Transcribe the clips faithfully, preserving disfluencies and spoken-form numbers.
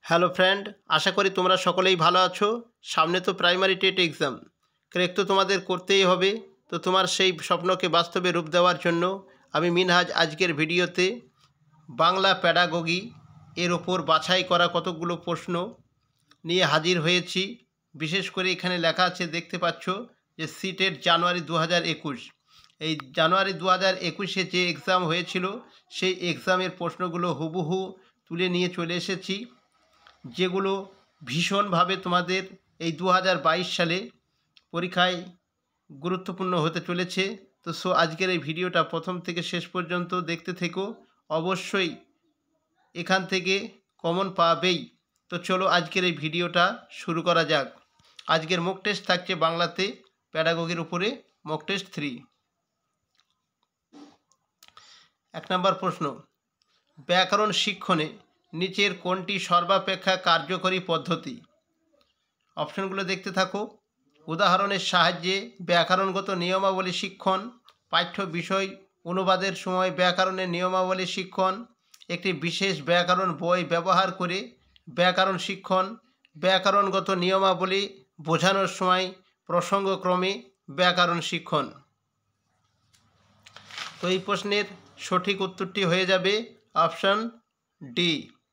Hello friend, আশা করি তোমরা সকলেই ভালো আছো। সামনে তো প্রাইমারি টেট এক্সাম, ক্র্যাক তো তোমাদের করতেই হবে। তো তোমার সেই স্বপ্নকে বাস্তবে রূপ দেওয়ার জন্য আমি মিনহাজ আজকের ভিডিওতে বাংলা প্যাডাগোগি এর ওপর বাছাই করা কতগুলো প্রশ্ন নিয়ে হাজির হয়েছি। বিশেষ করে এখানে লেখা আছে, দেখতে পাচ্ছ যে সিটেট জানুয়ারি দু হাজার একুশ এই জানুয়ারি দু হাজার একুশে যে এক্সাম হয়েছিল সেই এক্সামের প্রশ্নগুলো হুবহু তুলে নিয়ে চলে এসেছি, যেগুলো ভীষণভাবে তোমাদের এই দু হাজার বাইশ সালে পরীক্ষায় গুরুত্বপূর্ণ হতে চলেছে। তো সো আজকের এই ভিডিওটা প্রথম থেকে শেষ পর্যন্ত দেখতে থেকো, অবশ্যই এখান থেকে কমন পাবেই। তো চলো আজকের এই ভিডিওটা শুরু করা যাক। আজকের মক টেস্ট থাকছে বাংলাতে প্যাডাগোগির উপরে মক টেস্ট থ্রি। এক নম্বর প্রশ্ন, ব্যাকরণ শিক্ষণে নিচের কোনটি সর্বাপেক্ষা কার্যকরী পদ্ধতি? অপশনগুলো দেখতে থাকো। উদাহরণের সাহায্যে ব্যাকরণগত নিয়মাবলী শিক্ষণ, পাঠ্য বিষয় অনুবাদের সময় ব্যাকরণের নিয়মাবলী শিক্ষণ, একটি বিশেষ ব্যাকরণ বই ব্যবহার করে ব্যাকরণ শিক্ষণ, ব্যাকরণগত নিয়মাবলী বোঝানোর সময় প্রসঙ্গক্রমে ব্যাকরণ শিক্ষণ। তো এই প্রশ্নের সঠিক উত্তরটি হয়ে যাবে অপশন ডি,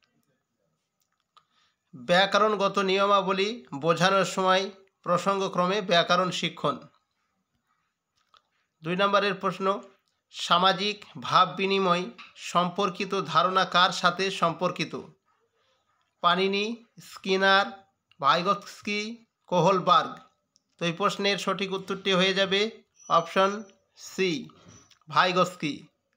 ব্যাকরণগত নিয়মাবলী বোঝানোর সময় প্রসঙ্গক্রমে ব্যাকরণ শিক্ষণ। দুই নম্বরের প্রশ্ন, সামাজিক ভাব বিনিময় সম্পর্কিত ধারণা কার সাথে সম্পর্কিত? Panini, Skinner, Vygotsky, Kohlberg. তো এই প্রশ্নের সঠিক উত্তরটি হয়ে যাবে অপশন সি, ভাইগৎস্কি।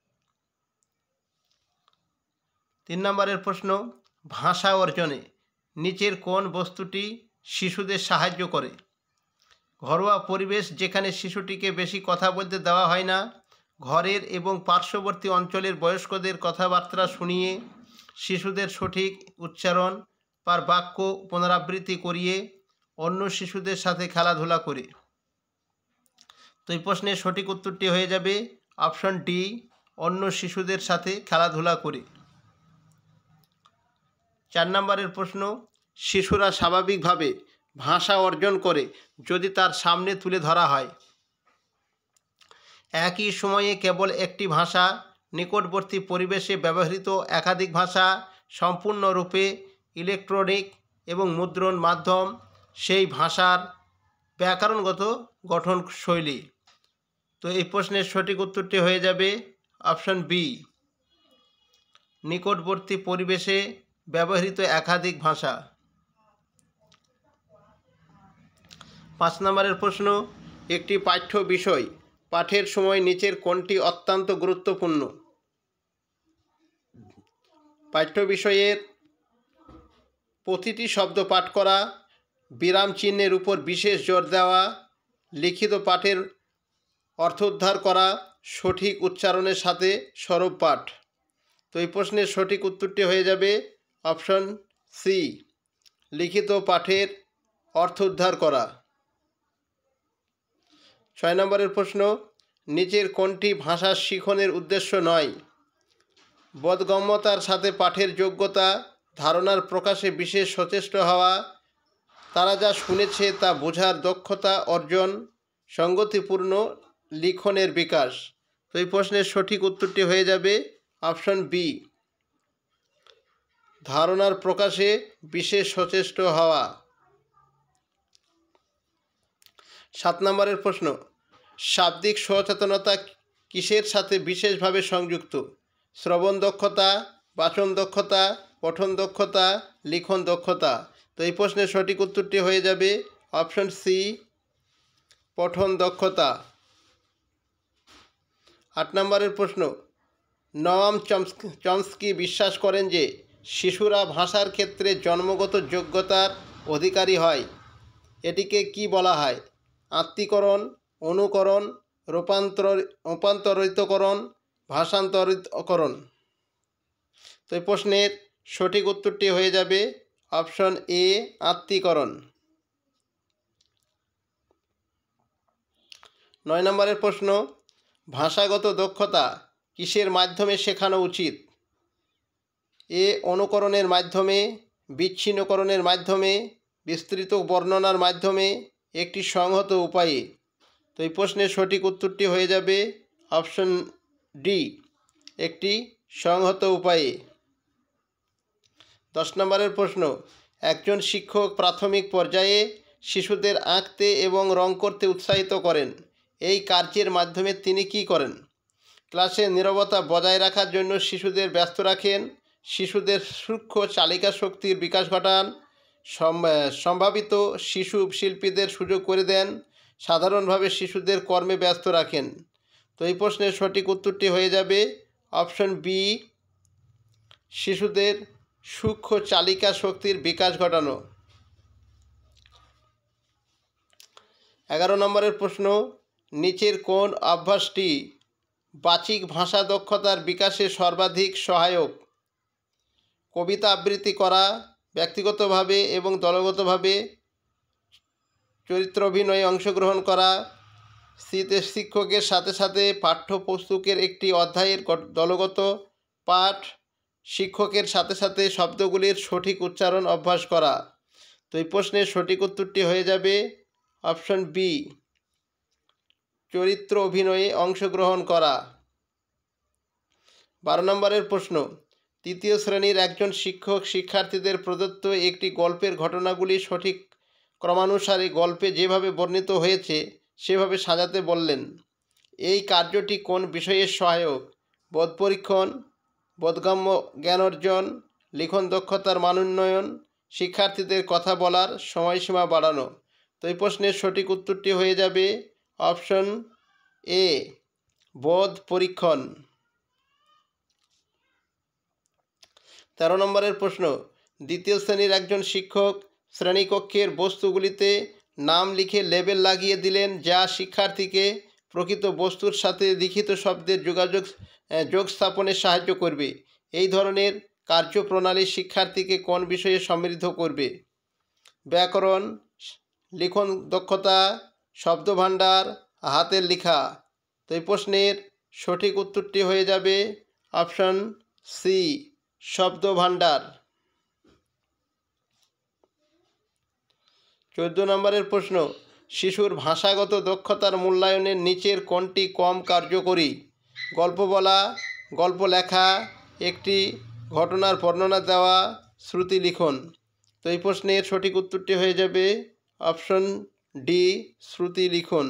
তিন নম্বরের প্রশ্ন, ভাষা অর্জনে নিচের কোন বস্তুটি শিশুদের সাহায্য করে? ঘরোয়া পরিবেশ যেখানে শিশুটিকে বেশি কথা বলতে দেওয়া হয় না, ঘরের এবং পার্শ্ববর্তী অঞ্চলের বয়স্কদের কথাবার্তা শুনিয়ে শিশুদের সঠিক উচ্চারণ পার বাক্য পুনরাবৃত্তি করিয়ে, অন্য শিশুদের সাথে খেলাধুলা করে। তো এই প্রশ্নের সঠিক উত্তরটি হয়ে যাবে অপশন ডি, অন্য শিশুদের সাথে খেলাধুলা করে। চার নম্বরের প্রশ্ন, শিশুরা স্বাভাবিকভাবে ভাষা অর্জন করে যদি তার সামনে তুলে ধরা হয়। একই সময়ে কেবল একটি ভাষা, নিকটবর্তী পরিবেশে ব্যবহৃত একাধিক ভাষা, সম্পূর্ণরূপে ইলেকট্রনিক এবং মুদ্রণ মাধ্যম, সেই ভাষার ব্যাকরণগত গঠন শৈলী। তো এই প্রশ্নের সঠিক উত্তরটি হয়ে যাবে অপশন বি, নিকটবর্তী পরিবেশে ব্যবহৃত একাধিক ভাষা। পাঁচ নম্বরের প্রশ্ন, একটি পাঠ্য বিষয় পাঠের সময় নিচের কোনটি অত্যন্ত গুরুত্বপূর্ণ? পাঠ্য বিষয়ের প্রতিটি শব্দ পাঠ করা, বিরাম চিহ্নের উপর বিশেষ জোর দেওয়া, লিখিত পাঠের অর্থ উদ্ধার করা, সঠিক উচ্চারণের সাথে সরব পাঠ। তো এই প্রশ্নের সঠিক উত্তরটি হয়ে যাবে অপশন সি, লিখিত পাঠের অর্থ উদ্ধার করা। ছয় নম্বরের প্রশ্ন, নিচের কোনটি ভাষা শিখনের উদ্দেশ্য নয়? বোধগম্যতার সাথে পাঠের যোগ্যতা, ধারণার প্রকাশে বিশেষ সচেষ্ট হওয়া, তারা যা শুনেছে তা বোঝার দক্ষতা অর্জন, সঙ্গতিপূর্ণ লিখনের বিকাশ। তো এই প্রশ্নের সঠিক উত্তরটি হয়ে যাবে অপশন বি, ধারণার প্রকাশে বিশেষ সচেষ্ট হওয়া। সাত নম্বরের প্রশ্ন, শাব্দিক সচেতনতা কিসের সাথে বিশেষভাবে সংযুক্ত? শ্রবণ দক্ষতা, বাচন দক্ষতা, পঠন দক্ষতা, লিখন দক্ষতা। তো এই প্রশ্নের সঠিক উত্তরটি হয়ে যাবে অপশন সি, পঠন দক্ষতা। আট নম্বরের প্রশ্ন, নওয়াম চমস্কি বিশ্বাস করেন যে শিশুরা ভাষার ক্ষেত্রে জন্মগত যোগ্যতার অধিকারী হয়। এটিকে কি বলা হয়? আত্মীকরণ, অনুকরণ, রূপান্তর রূপান্তরিতকরণ, ভাষান্তরিতকরণ। তো এই প্রশ্নের সঠিক উত্তরটি হয়ে যাবে অপশন এ, আত্মীকরণ। নয় নম্বরের প্রশ্ন, ভাষাগত দক্ষতা কিসের মাধ্যমে শেখানো উচিত? এ অনুকরণের মাধ্যমে, বিচ্ছিন্নকরণের মাধ্যমে, বিস্তৃত বর্ণনার মাধ্যমে, একটি সংহত উপায়ে। তো এই প্রশ্নের সঠিক উত্তরটি হয়ে যাবে অপশন ডি, একটি সংহত উপায়ে। দশ নম্বরের প্রশ্ন, একজন শিক্ষক প্রাথমিক পর্যায়ে শিশুদের আঁকতে এবং রং করতে উৎসাহিত করেন। এই কার্যের মাধ্যমে তিনি কি করেন? ক্লাসে নীরবতা বজায় রাখার জন্য শিশুদের ব্যস্ত রাখেন, শিশুদের সূক্ষ্ম চালিকা শক্তির বিকাশ ঘটান, সম্ভাবিত শিশু শিল্পীদের সুযোগ করে দেন, সাধারণভাবে শিশুদের কর্মে ব্যস্ত রাখেন। তো এই প্রশ্নের সঠিক উত্তরটি হয়ে যাবে অপশন বি, শিশুদের সূক্ষ্ম চালিকা শক্তির বিকাশ ঘটানো। এগারো নম্বরের প্রশ্ন, নিচের কোন অভ্যাসটি বাচিক ভাষা দক্ষতার বিকাশে সর্বাধিক সহায়ক? কবিতা আবৃত্তি করা, ব্যক্তিগতভাবে এবং দলগতভাবে চরিত্র অভিনয়ে অংশগ্রহণ করা, শিক্ষকের সাথে সাথে পাঠ্যপুস্তকের একটি অধ্যায়ের দলগত পাঠ, শিক্ষকের সাথে সাথে শব্দগুলির সঠিক উচ্চারণ অভ্যাস করা। তো এই প্রশ্নের সঠিক উত্তরটি হয়ে যাবে অপশন বি, চরিত্র অভিনয়ে অংশগ্রহণ করা। বারো নম্বরের প্রশ্ন, তৃতীয় শ্রেণীর একজন শিক্ষক শিক্ষার্থীদের প্রদত্ত একটি গল্পের ঘটনাগুলি সঠিক ক্রমানুসারে গল্পে যেভাবে বর্ণিত হয়েছে সেভাবে সাজাতে বললেন। এই কার্যটি কোন বিষয়ের সহায়ক? বোধ পরীক্ষণ, বোধগম্য জ্ঞান অর্জন, লিখন দক্ষতার মান উন্নয়ন, শিক্ষার্থীদের কথা বলার সময়সীমা বাড়ানো। তো এই প্রশ্নের সঠিক উত্তরটি হয়ে যাবে অপশন এ, বোধ পরীক্ষণ। তেরো নম্বরের প্রশ্ন, দ্বিতীয় শ্রেণীর একজন শিক্ষক শ্রেণীকক্ষের বস্তুগুলিতে নাম লিখে লেবেল লাগিয়ে দিলেন, যা শিক্ষার্থীকে প্রকৃত বস্তুর সাথে লিখিত শব্দের যোগাযোগ যোগ স্থাপনে সাহায্য করবে। এই ধরনের কার্যপ্রণালী শিক্ষার্থীকে কোন বিষয়ে সমৃদ্ধ করবে? ব্যাকরণ, লিখন দক্ষতা, শব্দভাণ্ডার, হাতের লেখা। তো এই প্রশ্নের সঠিক উত্তরটি হয়ে যাবে অপশন সি, শব্দভাণ্ডার। চোদ্দ নম্বরের প্রশ্ন, শিশুর ভাষাগত দক্ষতার মূল্যায়নের নিচের কোনটি কম কার্যকরী? গল্প বলা, গল্প লেখা, একটি ঘটনার বর্ণনা দেওয়া, শ্রুতি লিখন। তো এই প্রশ্নের সঠিক উত্তরটি হয়ে যাবে অপশন ডি, শ্রুতি লিখন।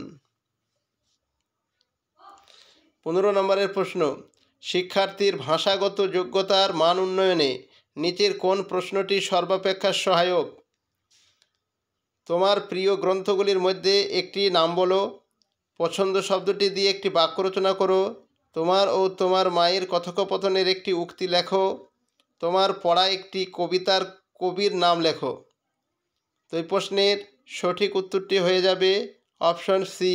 পনেরো নম্বরের প্রশ্ন, শিক্ষার্থীর ভাষাগত যোগ্যতার মান উন্নয়নে নিচের কোন প্রশ্নটি সর্বাপেক্ষা সহায়ক? তোমার প্রিয় গ্রন্থগুলির মধ্যে একটি নাম বলো, পছন্দ শব্দটি দিয়ে একটি বাক্য রচনা করো, তোমার ও তোমার মায়ের কথোপকথনের একটি উক্তি লেখো, তোমার পড়া একটি কবিতার কবির নাম লেখো। তো এই প্রশ্নের সঠিক উত্তরটি হয়ে যাবে অপশন সি,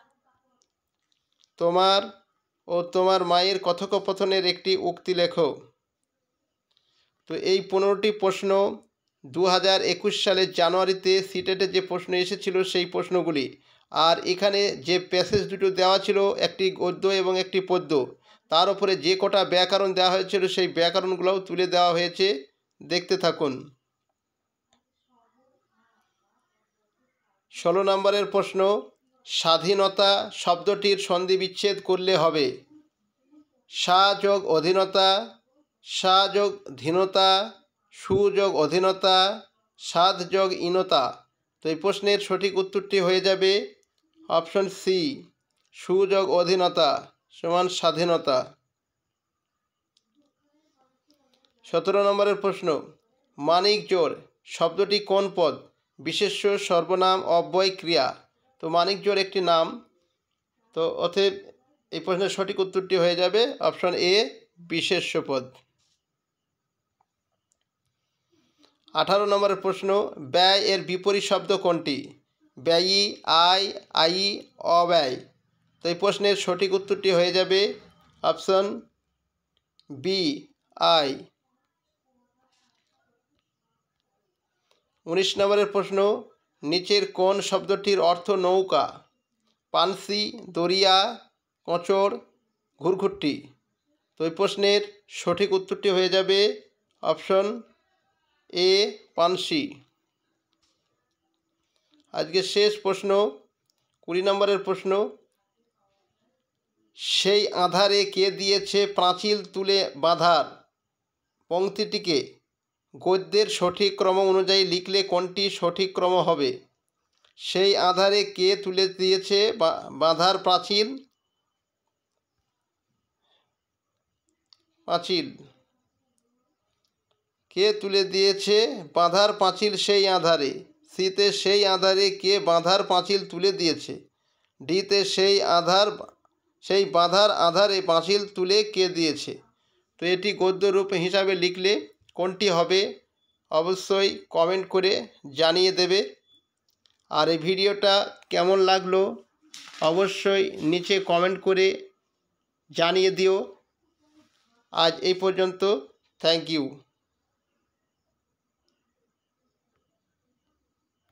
তোমার ও তোমার মায়ের কথোপকথনের একটি উক্তি লেখো। তো এই পনেরোটি প্রশ্ন দু হাজার একুশ সালের জানুয়ারিতে সিটেটে যে প্রশ্ন এসেছিল সেই প্রশ্নগুলি। আর এখানে যে প্যাসেজ দুটো দেওয়া ছিল, একটি গদ্য এবং একটি পদ্য, তার উপরে যে কটা ব্যাকরণ দেওয়া হয়েছিল সেই ব্যাকরণগুলোও তুলে দেওয়া হয়েছে, দেখতে থাকুন। ষোলো নম্বরের প্রশ্ন, স্বাধীনতা শব্দটির সন্ধি বিচ্ছেদ করলে হবে সা যোগ অধীনতা, সা যোগ ধীনতা, সু যোগ অধীনতা, সাধ যোগ ইনতা। তো এই প্রশ্নের সঠিক উত্তরটি হয়ে যাবে অপশন সি, সু যোগ অধীনতা সমান স্বাধীনতা। সতেরো নম্বরের প্রশ্ন, মানিক জোড় শব্দটি কোন পদ? বিশেষ্য, সর্বনাম, অব্যয়, ক্রিয়া। তো মানিক জোড় একটি নাম। তো অতএব এই প্রশ্নের সঠিক উত্তরটি হয়ে যাবে অপশন এ, বিশেষ্য পদ। আঠারো নম্বরের প্রশ্ন, ব্যয় এর বিপরীত শব্দ কোনটি? ব্যয়ী, আয়, আয়ী, অব্যয়। তো এই প্রশ্নের সঠিক উত্তরটি হয়ে যাবে অপশন বি, আয়। উনিশ নম্বরের প্রশ্ন, নিচের কোন শব্দটির অর্থ নৌকা? পানসি, দরিয়া, কচড়, ঘুরঘুরটি। তো এই প্রশ্নের সঠিক উত্তরটি হয়ে যাবে অপশন এ পানসি। আজকে শেষ প্রশ্ন, কুড়ি নম্বরের প্রশ্ন, সেই আধারে কে দিয়েছে পাঁচিল তুলে বাঁধার পংক্তিটিকে গদ্যের সঠিক ক্রম অনুযায়ী লিখলে কোনটি সঠিক ক্রম হবে? সেই আধারে কে তুলে দিয়েছে বাঁধার পাঁচিল পাঁচিল কে তুলে দিয়েছে বাঁধার পাঁচিল সেই আধারে। সিতে সেই আধারে কে বাঁধার পাঁচিল তুলে দিয়েছে। ডিতে সেই আধার সেই বাঁধার আধারে পাঁচিল তুলে কে দিয়েছে। তো এটি গদ্য রূপ হিসাবে লিখলে কোনটি হবে অবশ্যই কমেন্ট করে জানিয়ে দেবে। আর এই ভিডিওটা কেমন লাগলো অবশ্যই নিচে কমেন্ট করে জানিয়ে দিও। আজ এই পর্যন্ত, থ্যাংক ইউ।